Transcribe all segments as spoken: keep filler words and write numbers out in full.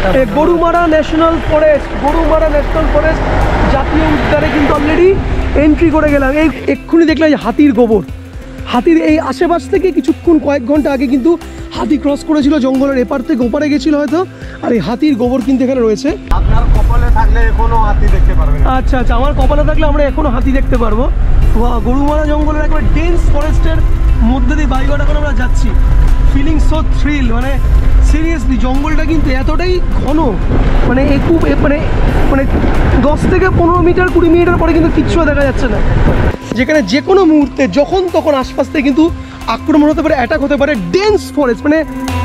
Gorumara national forest Gorumara national forest জাতীয় উদ্যানে কিন্তু অলরেডি এন্ট্রি করে গেলাম। এই এক্ষুনি দেখলাম হাতির গোবর, হাতির এই আশেপাশ থেকে কিছুক্ষণ কয়েক ঘন্টা আগে কিন্তু হাতি ক্রস করেছিল, জঙ্গলের এপার থেকে ওপারে গেছিল হয়তো, আর এই হাতির গোবর কিন্তু এখানে রয়েছে। আপনার কপালে থাকলে এখনো হাতি দেখতে পারবেন। আচ্ছা আচ্ছা, আমার কপালে থাকলে আমরা এখনো হাতি দেখতে পারবো। গরুমারা জঙ্গলের একবার ডেন্স ফরেস্টের মধ্যে দিয়ে বাইকটা এখন আমরা যাচ্ছি, ফিলিং সো থ্রিল। মানে সিরিয়াসলি জঙ্গলটা কিন্তু এতটাই ঘন, মানে একটু মানে মানে দশ থেকে পনেরো মিটার কুড়ি মিটার পরে কিন্তু কিচ্ছু দেখা যাচ্ছে না, যেখানে যে কোনো মুহূর্তে যখন তখন আশপাশ থেকে কিন্তু আক্রমণ হতে পারে, অ্যাটাক হতে পারে। ডেন্স ফরেস্ট মানে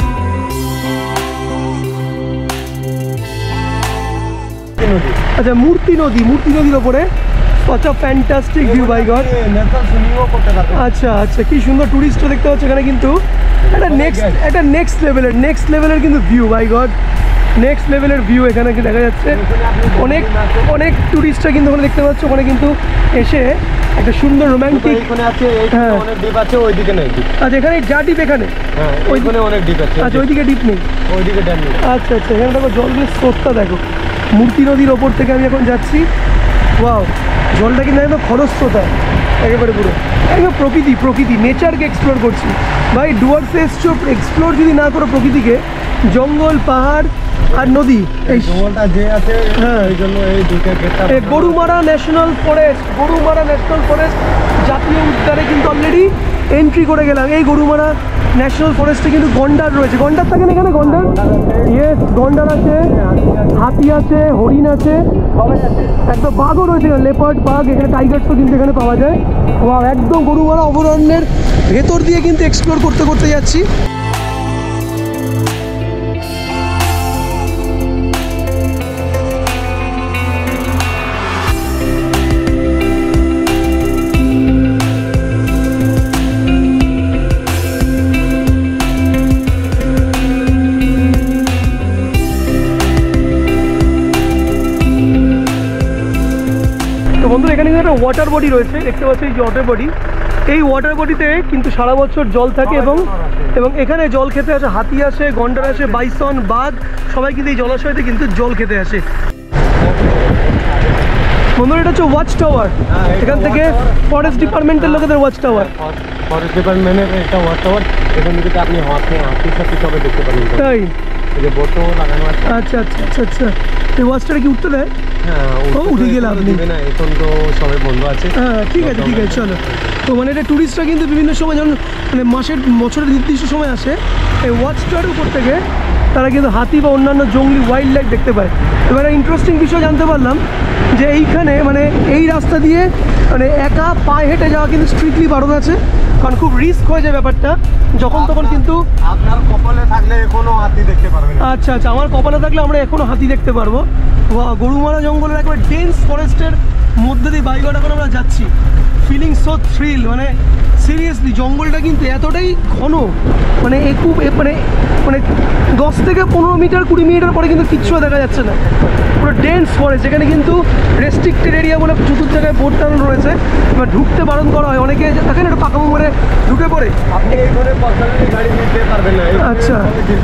আচ্ছা মূর্তি নদী, মূর্তি নদীর ওপরে কত ফ্যান্টাস্টিক ভিউ বাই গড। আচ্ছা আচ্ছা, কি সুন্দর টুরিস্টও দেখতে পাচ্ছ এখানে, কিন্তু একটা নেক্সট একটা নেক্সট লেভেলের নেক্সট লেভেলের কিন্তু ভিউ বাই গড, নেক্সট লেভেলের ভিউ এখানে দেখা যাচ্ছে। অনেক অনেক টুরিস্টরা কিন্তু ওখানে দেখতে পাচ্ছ, ওখানে কিন্তু এসে একটা সুন্দর রোম্যান্টিক। হ্যাঁ আচ্ছা, এখানে যা ডিপ এখানে ওইখানে অনেক ডিপ আছে। আচ্ছা ওইদিকে ডিপ নেই, ওইদিকে ড্যাম নেই। আচ্ছা আচ্ছা, এখানে দেখো জলের স্রোতটা দেখো, মূর্তি নদীর ওপর থেকে আমি এখন যাচ্ছি। ওয়াও, জলটা কিন্তু একদম খরস্রোতা একেবারে, পুরো একদম প্রকৃতি প্রকৃতি নেচারকে এক্সপ্লোর করছি ভাই। ডুয়ার্সে এসছো, এক্সপ্লোর যদি না করো প্রকৃতিকে, জঙ্গল পাহাড় আর নদী, এই জঙ্গলটা যে আছে, হ্যাঁ এই জন্য এই দুটো Gorumara national forest Gorumara national forest জাতীয় উদ্যানে কিন্তু অলরেডি এন্ট্রি করে গেলাম। এই গরুমারা ন্যাশনাল ফরেস্টে কিন্তু গন্ডার রয়েছে। গন্ডার থাকেন এখানে? গন্ডার, ইয়েস গন্ডার আছে, হাতি আছে, হরিণ আছে, একদম বাঘও রয়েছে, লেপার্ড বাঘ, এখানে টাইগার্সও কিন্তু এখানে পাওয়া যায়। ওয়াও, একদম গরুমারা অভয়ারণ্যের ভেতর দিয়ে কিন্তু এক্সপ্লোর করতে করতে যাচ্ছি। বন্ধুরা, এখানে কিন্তু একটা ওয়াটার বডি রয়েছে, দেখতে পাচ্ছি এই যে ওয়াটার বডি। এই ওয়াটার বডিতে কিন্তু সারা বছর জল থাকে, এবং এবং এখানে জল খেতে আসে হাতি আসে, গন্ডার আসে, বাইসন, বাঘ, সবাই কিন্তু এই জলাশয়তে কিন্তু জল খেতে আসে। বন্ধুরা, এটা হচ্ছে ওয়াচ টাওয়ার, এখান থেকে ফরেস্ট ডিপার্টমেন্টের লোকেদের ওয়াচ টাওয়ার। ফরেস্ট ডিপার্টমেন্টের একটা ওয়াচ টাওয়ার, এখান থেকে আপনি হাতির সাথে সবাই দেখতে পারেন। তাই? লাগানো আছে। আচ্ছা আচ্ছা আচ্ছা আচ্ছা, এই ওয়াচটা কি উঠতে দেয়? হ্যাঁ, উঠে গেলে আপনি না, এখন তো সবাই বন্ধ আছে। হ্যাঁ ঠিক আছে ঠিক আছে, চলো। তো মানে এটা টুরিস্টরা কিন্তু বিভিন্ন সময়, যেমন মানে মাসের বছরের নির্দিষ্ট সময় আসে, এই ওয়াচ টাওয়ারের উপর থেকে তারা কিন্তু হাতি বা অন্যান্য জঙ্গলি ওয়াইল্ড লাইফ দেখতে পায়। এবারে ইন্টারেস্টিং বিষয় জানতে পারলাম যে এইখানে মানে এই রাস্তা দিয়ে মানে একা পায়ে হেঁটে যাওয়া কিন্তু স্ট্রিক্টলি বারণ আছে, কারণ খুব রিস্ক হয়ে যায় ব্যাপারটা যখন তখন। কিন্তু আপনার কপালে থাকলে এখনো হাতি দেখতে পারবেন। আচ্ছা আচ্ছা, আমার কপালে থাকলে আমরা এখনো হাতি দেখতে পারবো। গরুমারা জঙ্গলের একবার ডেন্স ফরেস্টের মধ্যে দিয়ে বাইকটা এখন আমরা যাচ্ছি, ফিলিং সো থ্রিল। মানে সিরিয়াসলি জঙ্গলটা কিন্তু এতটাই ঘন, মানে একটু মানে মানে দশ থেকে পনেরো মিটার কুড়ি মিটার পরে কিন্তু কিচ্ছু দেখা যাচ্ছে না, পুরো ডেন্স ফরেস্ট। এখানে কিন্তু রেস্ট্রিক্টেড এরিয়া বলে চতুর্থ জায়গায় বোর্ড টানানো রয়েছে, এবার ঢুকতে বারণ করা হয়। অনেকে দেখেন একটা পাকা মোড়ে ঢুকে পড়ে, আপনি এই ঘরে পার্সোনালি গাড়ি নিতে পারবেন না। আচ্ছা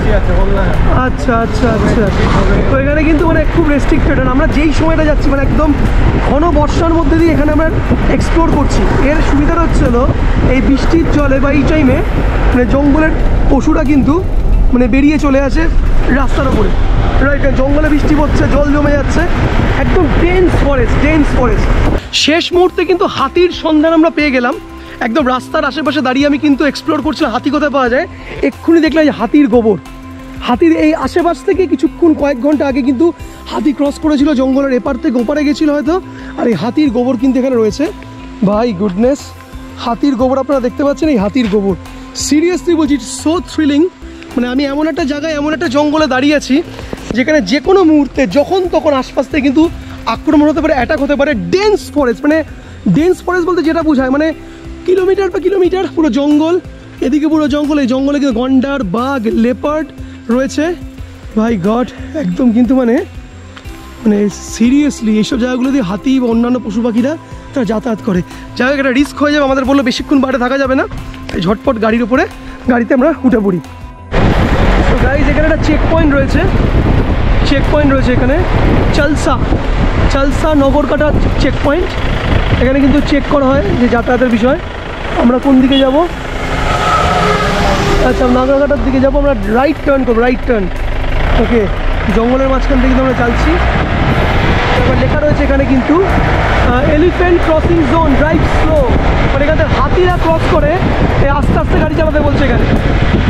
আচ্ছা আচ্ছা আচ্ছা, তো এখানে কিন্তু মানে খুব রেস্ট্রিক্টেড। আমরা যেই সময়টা যাচ্ছি মানে একদম ঘন বর্ষার মধ্যে দিয়ে এখানে আমরা এক্সপ্লোর করছি। এর সুবিধাটা হচ্ছে হলো এই বৃষ্টির জলে বা এই টাইমে মানে জঙ্গলের পশুরা কিন্তু মানে বেরিয়ে চলে আসে রাস্তার ওপরে, রাইট? জঙ্গলে বৃষ্টি পড়ছে, জল জমে যাচ্ছে, একদম ডেন্স ফরেস্ট ডেন্স ফরেস্ট। শেষ মুহূর্তে কিন্তু হাতির সন্ধান আমরা পেয়ে গেলাম। একদম রাস্তার আশেপাশে দাঁড়িয়ে আমি কিন্তু এক্সপ্লোর করছিলাম হাতি কোথায় পাওয়া যায়। এক্ষুনি দেখলাম যে হাতির গোবর, হাতির এই আশেপাশ থেকে কিছুক্ষণ কয়েক ঘন্টা আগে কিন্তু হাতি ক্রস করেছিল, জঙ্গলের এপার থেকে ওপারে গেছিলো হয়তো, আর এই হাতির গোবর কিন্তু এখানে রয়েছে। ভাই গুডনেস, হাতির গোবর আপনারা দেখতে পাচ্ছেন, এই হাতির গোবর সিরিয়াসলি বলছি, ইটস সো থ্রিলিং। মানে আমি এমন একটা জায়গায়, এমন একটা জঙ্গলে দাঁড়িয়ে আছি যেখানে যে কোনো মুহূর্তে যখন তখন আশপাশ থেকে কিন্তু আক্রমণ হতে পারে, অ্যাটাক হতে পারে। ডেন্স ফরেস্ট, মানে ডেন্স ফরেস্ট বলতে যেটা বোঝায় মানে কিলোমিটার পর কিলোমিটার পুরো জঙ্গল, এদিকে পুরো জঙ্গল, এই জঙ্গলে কিন্তু গন্ডার, বাঘ, লেপার্ড রয়েছে। ভাই গড, একদম কিন্তু মানে মানে সিরিয়াসলি এইসব জায়গাগুলো দিয়ে হাতি বা অন্যান্য পশু পাখিরা তারা যাতায়াত করে। যাই হোক, একটা রিস্ক হয়ে যাবে, আমাদের বললো বেশিক্ষণ বাইরে থাকা যাবে না, এই ঝটপট গাড়ির উপরে গাড়িতে আমরা উঠে পড়ি। তো গাইজ, এখানে একটা চেক পয়েন্ট রয়েছে, চেক পয়েন্ট রয়েছে এখানে, চালসা চালসা নগরকাটা চেক পয়েন্ট। এখানে কিন্তু চেক করা হয় যে যাতায়াতের বিষয়। আমরা কোন দিকে যাব? আচ্ছা, নাগরকাটার দিকে যাব। আমরা রাইট টার্ন করবো, রাইট টার্ন। ওকে, জঙ্গলের মাঝখান থেকে কিন্তু আমরা চালছি। এবার লেখা রয়েছে এখানে কিন্তু elephant crossing zone, drive slow. মানে এখানে হাতিরা ক্রস করে আস্তে আস্তে গাড়ি চালাতে বলছে এখানে।